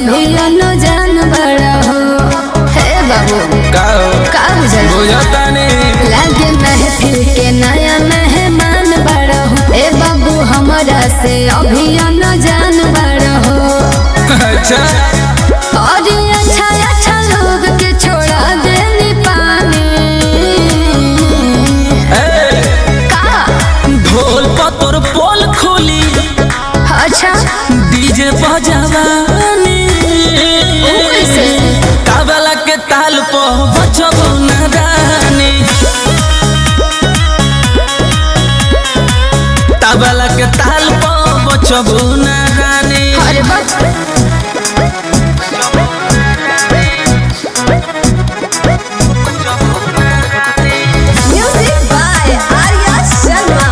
अभी जान बड़ा हो। हे बाबू का बुझता नहीं लागे महफिल के नया मेहमान बड़ा हो। हे बाबू हमारा से अभी जान बड़ा हो। अच्छा और अच्छा अच्छा लोग के छोड़ा देनी पानी का ढोल पतोर पोल खोली। अच्छा डीजे बजावानी कावला के ताल पर बचबो न रानी। कावला के ताल पर बचबो न रानी। अरे बच म्यूजिक बाय आर्या शर्मा।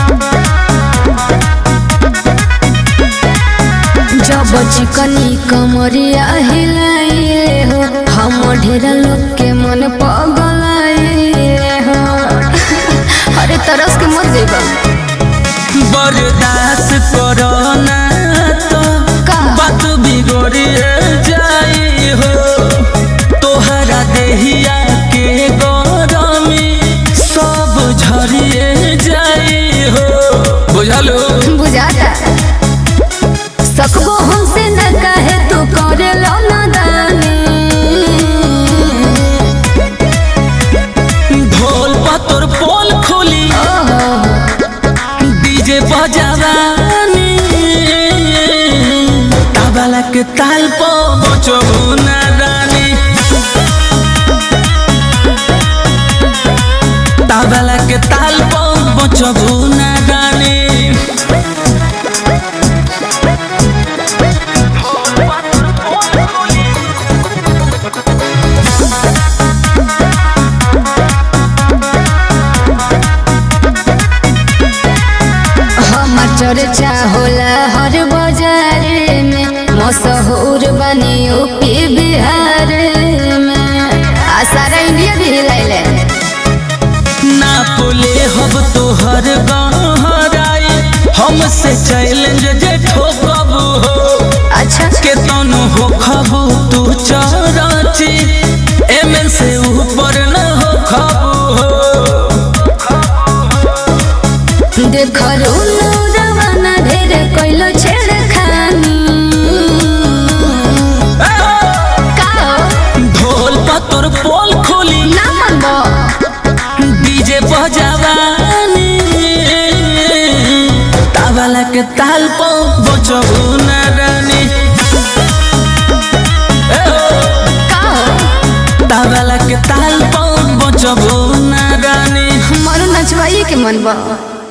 जब चिकनी कमरिया हिलाइए हो हम ढेर लोग के मन पगलाइए हो। अरे तरस के मर जाइबा बर्दाश्त करो ना तो बात बिगड़िए जाई हो। तोहरा देहिया के गरमी सब झरिए जाई हो। बुझलो बुझाता सकबो हमसे न कहे तू करे लो नादानी। ढोल पतोर पोल खोली डीजे बजावानी कावला के ताल पर बचबो न रानी। कावला के ताल पर बचबो न रानी। चर्चा होला हर बाजार में मशहूर बनी यूपी बिहार में आ सारा इंडिया भी हिलाइले। ना बोले हब तोहर गहराई हमसे चैलेंज जे ठोकब हो। अच्छा के तनु हो खबू तू चराची एमएन से ऊपर न हो खबू हो। देखो रवाना ढेर कोइलो छेड़खानी का ढोल पतोर पोल खोली ना मनबो डीजे बजावानी कावला के ताल पर बचबो न रानी। कावला के ताल पर बचबो न रानी। मारो नचवाई के मनबो।